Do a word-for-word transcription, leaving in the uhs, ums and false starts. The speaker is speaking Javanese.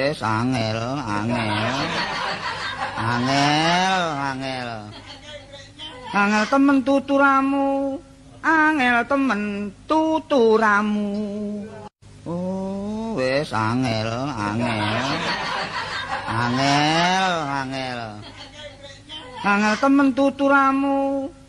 wis angel, angel. Angel, angel. Angel temen tuturamu. Angel temen tuturamu. Oh, wis angel, angel. Angel, angel. Angel temen tuturamu.